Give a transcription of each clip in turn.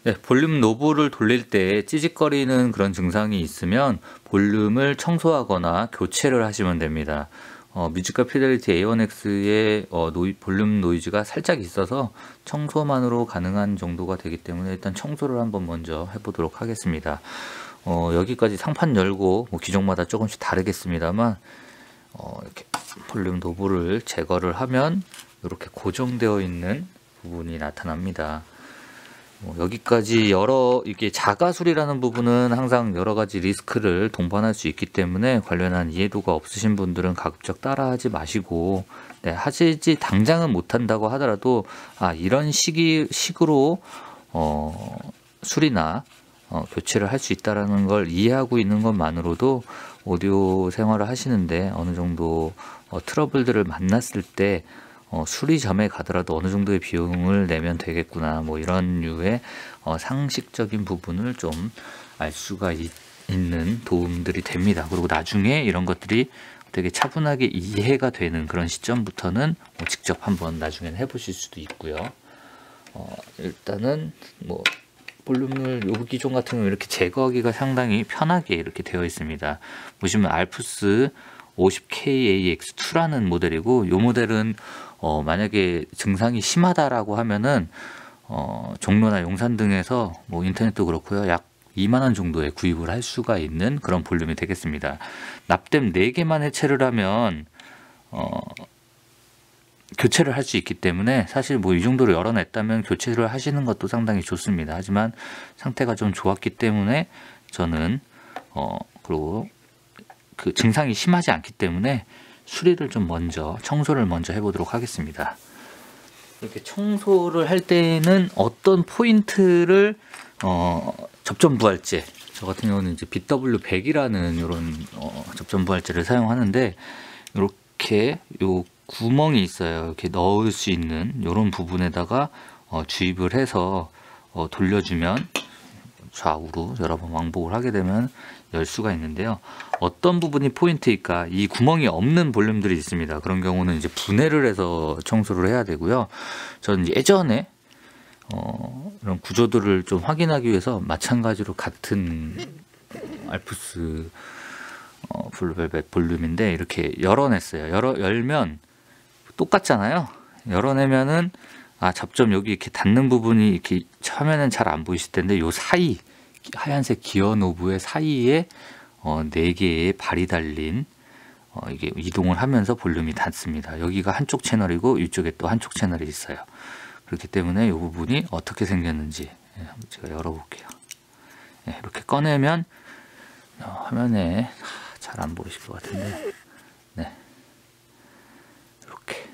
네, 볼륨 노브를 돌릴 때 찌직거리는 그런 증상이 있으면 볼륨을 청소하거나 교체를 하시면 됩니다. 뮤지컬 피델리티 A1X의 볼륨 노이즈가 살짝 있어서 청소만으로 가능한 정도가 되기 때문에 일단 청소를 한번 먼저 해보도록 하겠습니다. 여기까지 상판 열고 기종마다 조금씩 다르겠습니다만 이렇게 볼륨 노브를 제거를 하면 이렇게 고정되어 있는 부분이 나타납니다. 여기까지 이게 자가술이라는 부분은 항상 여러 가지 리스크를 동반할 수 있기 때문에 관련한 이해도가 없으신 분들은 가급적 따라하지 마시고, 네, 하시지 당장은 못한다고 하더라도 이런 식으로 술이나 교체를 할 수 있다라는 걸 이해하고 있는 것만으로도 오디오 생활을 하시는데 어느 정도 트러블들을 만났을 때 수리점에 가더라도 어느 정도의 비용을 내면 되겠구나, 이런 류의 상식적인 부분을 좀 알 수가 있는 도움들이 됩니다. 그리고 나중에 이런 것들이 되게 차분하게 이해가 되는 그런 시점부터는 직접 한번 나중에는 해보실 수도 있고요. 일단은 볼륨을 요 기종 같은 경우는 이렇게 제거하기가 상당히 편하게 이렇게 되어 있습니다. 보시면 알프스 50KAX2라는 모델이고, 이 모델은 만약에 증상이 심하다라고 하면은 종로나 용산 등에서 인터넷도 그렇고요, 약 2만원 정도에 구입을 할 수가 있는 그런 볼륨이 되겠습니다. 납땜 4개만 해체를 하면 교체를 할 수 있기 때문에 사실 이 정도로 열어냈다면 교체를 하시는 것도 상당히 좋습니다. 하지만 상태가 좀 좋았기 때문에 저는 그리고 그 증상이 심하지 않기 때문에 수리를 좀 청소를 먼저 해보도록 하겠습니다. 이렇게 청소를 할 때는 어떤 포인트를 접점 부활제, 저 같은 경우는 이제 BW100이라는 이런 접점 부활제를 사용하는데, 이렇게 요 구멍이 있어요. 이렇게 넣을 수 있는 이런 부분에다가 주입을 해서 돌려주면 좌우로 여러 번 왕복을 하게 되면 열 수가 있는데요. 어떤 부분이 포인트일까? 이 구멍이 없는 볼륨들이 있습니다. 그런 경우는 이제 분해를 해서 청소를 해야 되고요. 저는 예전에 이런 구조들을 좀 확인하기 위해서 마찬가지로 같은 알프스 블루벨벳 볼륨인데 이렇게 열어냈어요. 열면 똑같잖아요. 열어내면은 접점 여기 이렇게 닿는 부분이 이렇게 처음에는 잘 안 보이실 텐데, 요 사이 하얀색 기어 노브의 사이에 4개의 발이 달린 이게 이동을 하면서 볼륨이 닿습니다. 여기가 한쪽 채널이고 이쪽에 또 한쪽 채널이 있어요. 그렇기 때문에 이 부분이 어떻게 생겼는지 제가 열어볼게요. 이렇게 꺼내면 화면에 잘 안 보이실 것 같은데, 네, 이렇게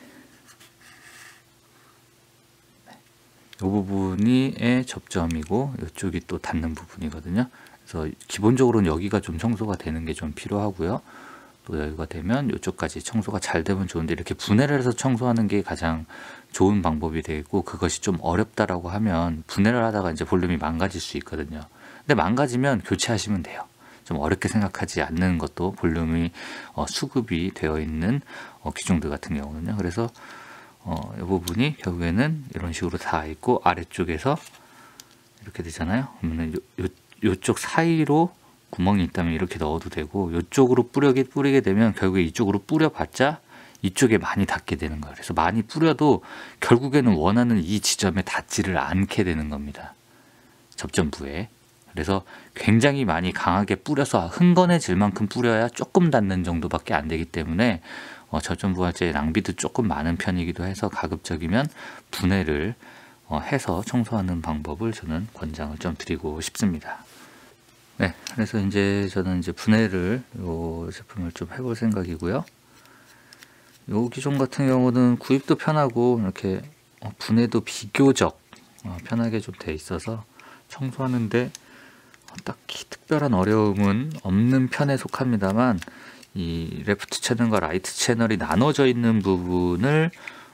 이 부분이 접점이고 이쪽이 또 닿는 부분이거든요. 그래서 기본적으로는 여기가 좀 청소가 되는 게 좀 필요하고요. 또 여기가 되면 이쪽까지 청소가 잘 되면 좋은데, 이렇게 분해를 해서 청소하는 게 가장 좋은 방법이 되겠고, 그것이 좀 어렵다라고 하면 분해를 하다가 이제 볼륨이 망가질 수 있거든요. 근데 망가지면 교체하시면 돼요. 좀 어렵게 생각하지 않는 것도 볼륨이 수급이 되어 있는 기종들 같은 경우는요. 그래서 이 부분이 결국에는 이런 식으로 다 있고, 아래쪽에서 이렇게 되잖아요. 그러면 요쪽 사이로 구멍이 있다면 이렇게 넣어도 되고, 이쪽으로 뿌리게 되면 결국에 이쪽으로 뿌려봤자 이쪽에 많이 닿게 되는 거예요. 그래서 많이 뿌려도 결국에는 원하는 이 지점에 닿지를 않게 되는 겁니다. 접점부에. 그래서 굉장히 많이 강하게 뿌려서 흥건해질 만큼 뿌려야 조금 닿는 정도밖에 안 되기 때문에 접점 부활제의 낭비도 조금 많은 편이기도 해서 가급적이면 분해를 해서 청소하는 방법을 저는 권장을 좀 드리고 싶습니다. 네, 그래서 이제 저는 분해를 이 제품을 좀 해볼 생각이고요. 이 기종 같은 경우는 구입도 편하고 이렇게 분해도 비교적 편하게 좀 돼 있어서 청소하는데 딱히 특별한 어려움은 없는 편에 속합니다만, 이 레프트 채널과 라이트 채널이 나눠져 있는 부분을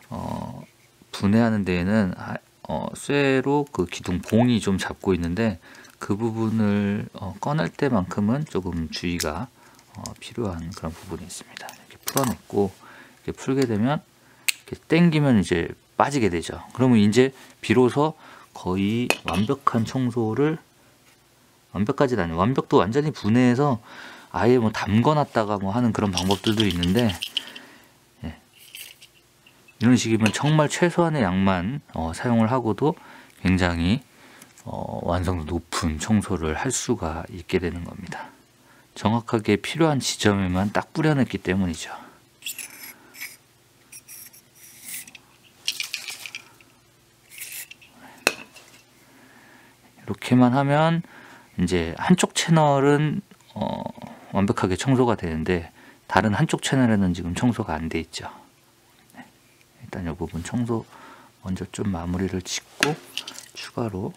분해하는 데에는 쇠로 그 기둥 봉이 좀 잡고 있는데, 그 부분을 꺼낼 때만큼은 조금 주의가 필요한 그런 부분이 있습니다. 이렇게 풀어냈고, 이렇게 풀게 되면 이렇게 당기면 이제 빠지게 되죠. 그러면 이제 비로소 거의 완벽한 청소를, 완벽까지는 아니에요. 완벽도 완전히 분해해서 아예 뭐 담궈놨다가 뭐 하는 그런 방법들도 있는데, 이런 식이면 정말 최소한의 양만 사용을 하고도 굉장히 완성도 높은 청소를 할 수가 있게 되는 겁니다. 정확하게 필요한 지점에만 딱 뿌려냈기 때문이죠. 이렇게만 하면 이제 한쪽 채널은 완벽하게 청소가 되는데, 다른 한쪽 채널에는 지금 청소가 안 돼 있죠. 일단 이 부분 청소 먼저 좀 마무리를 짓고 추가로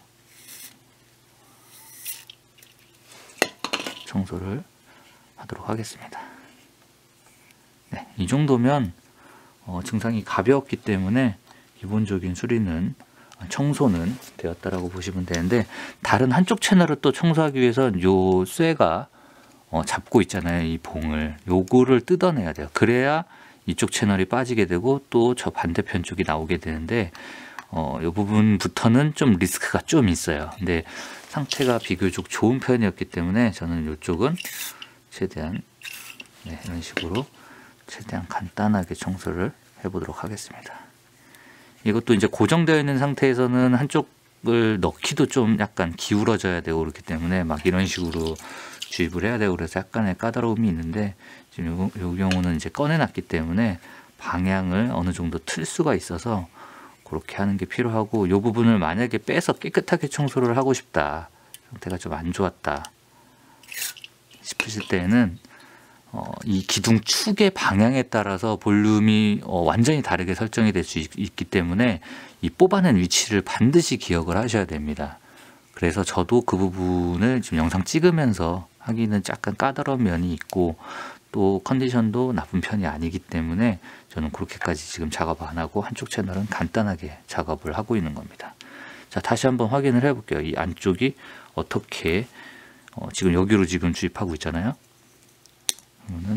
청소를 하도록 하겠습니다. 네, 이 정도면 증상이 가벼웠기 때문에 기본적인 수리는, 청소는 되었다라고 보시면 되는데, 다른 한쪽 채널을 또 청소하기 위해서는 요 쇠가 잡고 있잖아요. 이 봉을, 요거를 뜯어내야 돼요. 그래야 이쪽 채널이 빠지게 되고 또 저 반대편 쪽이 나오게 되는데, 이 부분부터는 좀 리스크가 좀 있어요. 근데 상태가 비교적 좋은 편이었기 때문에 저는 이쪽은 최대한 이런 식으로 최대한 간단하게 청소를 해보도록 하겠습니다. 이것도 이제 고정되어 있는 상태에서는 한쪽을 넣기도 좀 약간 기울어져야 되고 그렇기 때문에 막 이런 식으로 주입을 해야 되고, 그래서 약간의 까다로움이 있는데, 지금 요 경우는 이제 꺼내놨기 때문에 방향을 어느 정도 틀 수가 있어서 그렇게 하는 게 필요하고, 이 부분을 만약에 빼서 깨끗하게 청소를 하고 싶다, 상태가 좀 안 좋았다 싶으실 때는 이 기둥 축의 방향에 따라서 볼륨이 완전히 다르게 설정이 될 수 있기 때문에 이 뽑아낸 위치를 반드시 기억을 하셔야 됩니다. 그래서 저도 그 부분을 지금 영상 찍으면서 하기는 약간 까다로운 면이 있고, 또 컨디션도 나쁜 편이 아니기 때문에 저는 그렇게까지 지금 작업 안 하고 한쪽 채널은 간단하게 작업을 하고 있는 겁니다. 자, 다시 한번 확인을 해 볼게요. 이 안쪽이 어떻게 지금 여기로 지금 주입하고 있잖아요. 그러면은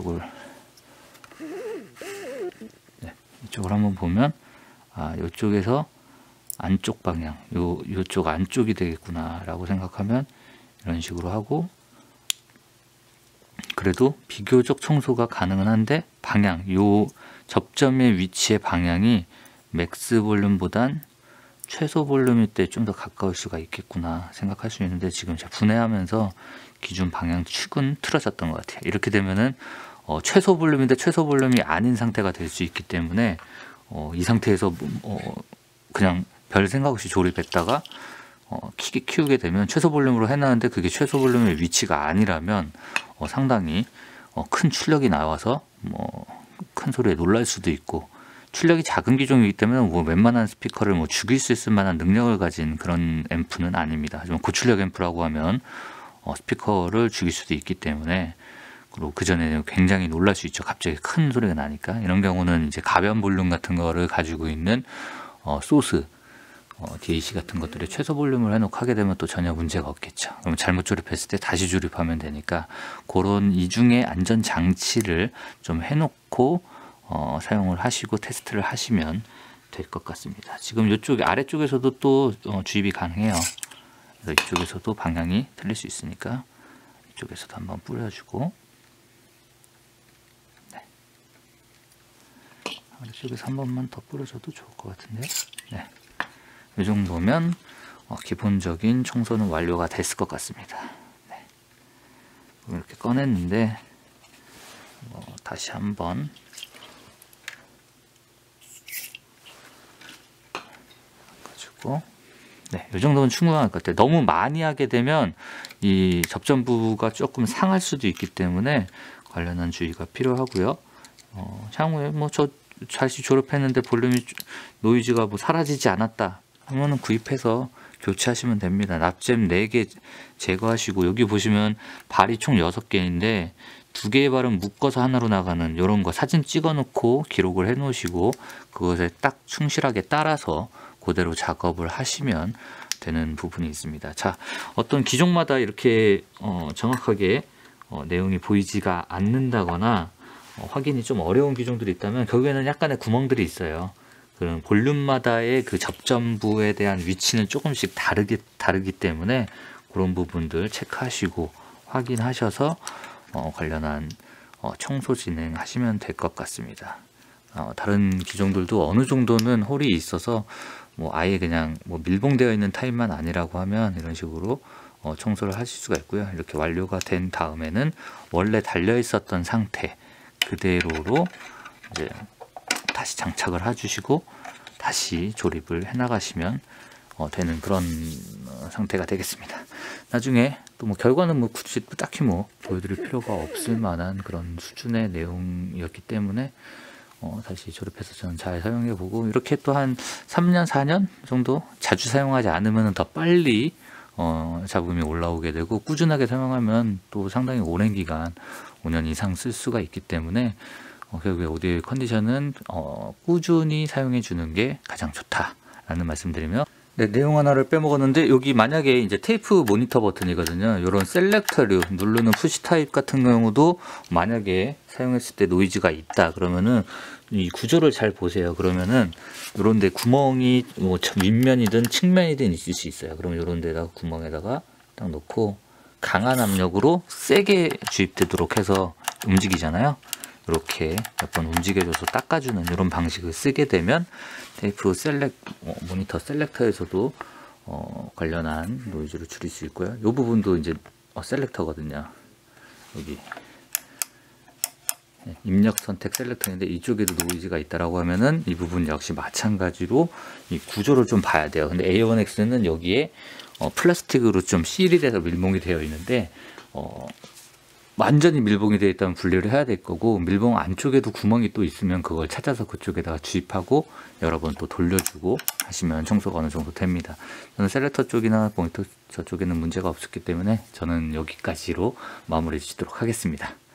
이쪽을 한번 보면, 이쪽에서 안쪽 방향, 요쪽 안쪽이 되겠구나 라고 생각하면 이런 식으로 하고, 그래도 비교적 청소가 가능은 한데 방향, 요 접점의 위치의 방향이 맥스 볼륨보단 최소 볼륨일 때 좀 더 가까울 수가 있겠구나 생각할 수 있는데, 지금 제가 분해하면서 기준 방향 축은 틀어졌던 것 같아요. 이렇게 되면은 최소 볼륨인데 최소 볼륨이 아닌 상태가 될 수 있기 때문에 이 상태에서 그냥 별 생각 없이 조립했다가 키우게 되면 최소 볼륨으로 해놨는데 그게 최소 볼륨의 위치가 아니라면 상당히 큰 출력이 나와서 큰 소리에 놀랄 수도 있고, 출력이 작은 기종이기 때문에 웬만한 스피커를 죽일 수 있을 만한 능력을 가진 그런 앰프는 아닙니다. 하지만 고출력 앰프라고 하면 스피커를 죽일 수도 있기 때문에, 그리고 그 전에 굉장히 놀랄 수 있죠. 갑자기 큰 소리가 나니까. 이런 경우는 이제 가변 볼륨 같은 거를 가지고 있는 소스 DAC 같은 것들에 최소 볼륨을 해놓고 하게 되면 또 전혀 문제가 없겠죠. 그럼 잘못 조립했을 때 다시 조립하면 되니까, 그런 이중의 안전 장치를 좀 해놓고 사용을 하시고 테스트를 하시면 될 것 같습니다. 지금 이쪽 아래쪽에서도 또 주입이 가능해요. 그래서 이쪽에서도 방향이 틀릴 수 있으니까 이쪽에서도 한번 뿌려주고, 아래쪽에서 한 번만 더 뿌려줘도 좋을 것 같은데요. 네. 이 정도면 기본적인 청소는 완료가 됐을 것 같습니다. 네. 이렇게 꺼냈는데 다시 한번 가지고, 이 정도면 충분할 것 같아요. 너무 많이 하게 되면 이 접점부가 조금 상할 수도 있기 때문에 관련한 주의가 필요하고요. 향후에 저 다시 졸업했는데 볼륨이 노이즈가 사라지지 않았다 하면은 구입해서 교체하시면 됩니다. 납잼 4개 제거하시고, 여기 보시면 발이 총 6개인데 2개의 발은 묶어서 하나로 나가는 이런 거 사진 찍어 놓고 기록을 해 놓으시고, 그것에 딱 충실하게 따라서 그대로 작업을 하시면 되는 부분이 있습니다. 자, 어떤 기종마다 이렇게 정확하게 내용이 보이지가 않는다거나 확인이 좀 어려운 기종들이 있다면 결국에는 약간의 구멍들이 있어요. 그런 볼륨마다의 그 접점부에 대한 위치는 조금씩 다르기 때문에 그런 부분들 체크하시고 확인하셔서 관련한 청소 진행하시면 될 것 같습니다. 다른 기종들도 어느 정도는 홀이 있어서 뭐 아예 그냥 뭐 밀봉되어 있는 타입만 아니라고 하면 이런 식으로 청소를 하실 수가 있고요. 이렇게 완료가 된 다음에는 원래 달려 있었던 상태 그대로로 이제 다시 장착을 해주시고 다시 조립을 해 나가시면 되는 그런 상태가 되겠습니다. 나중에 또 뭐 결과는 뭐 굳이 딱히 뭐 보여드릴 필요가 없을 만한 그런 수준의 내용이었기 때문에 다시 조립해서 저는 잘 사용해 보고, 이렇게 또 한 3년 4년 정도 자주 사용하지 않으면 더 빨리 잡음이 올라오게 되고, 꾸준하게 사용하면 또 상당히 오랜 기간 5년 이상 쓸 수가 있기 때문에 결국에 오디오의 컨디션은 꾸준히 사용해 주는 게 가장 좋다라는 말씀드리며, 네, 내용 하나를 빼먹었는데, 여기 만약에 이제 테이프 모니터 버튼이거든요. 이런 셀렉터류 누르는 푸시 타입 같은 경우도 만약에 사용했을 때 노이즈가 있다 그러면은 이 구조를 잘 보세요. 그러면은 이런 데 구멍이 뭐 윗면이든 측면이든 있을 수 있어요. 그러면 이런 데다가 구멍에다가 딱 놓고 강한 압력으로 세게 주입되도록 해서 움직이잖아요. 이렇게 몇 번 움직여줘서 닦아주는 이런 방식을 쓰게 되면 테이프 모니터 셀렉터에서도 관련한 노이즈를 줄일 수 있고요. 이 부분도 이제 셀렉터거든요. 여기 입력 선택 셀렉터인데 이쪽에도 노이즈가 있다라고 하면은 이 부분 역시 마찬가지로 이 구조를 좀 봐야 돼요. 근데 A1X는 여기에 플라스틱으로 좀 실이 돼서 밀봉이 되어 있는데 완전히 밀봉이 되어 있다면 분리를 해야 될 거고, 밀봉 안쪽에도 구멍이 또 있으면 그걸 찾아서 그쪽에다가 주입하고 여러 번 또 돌려주고 하시면 청소가 어느 정도 됩니다. 저는 셀렉터 쪽이나 모니터 저쪽에는 문제가 없었기 때문에 저는 여기까지로 마무리 짓도록 하겠습니다.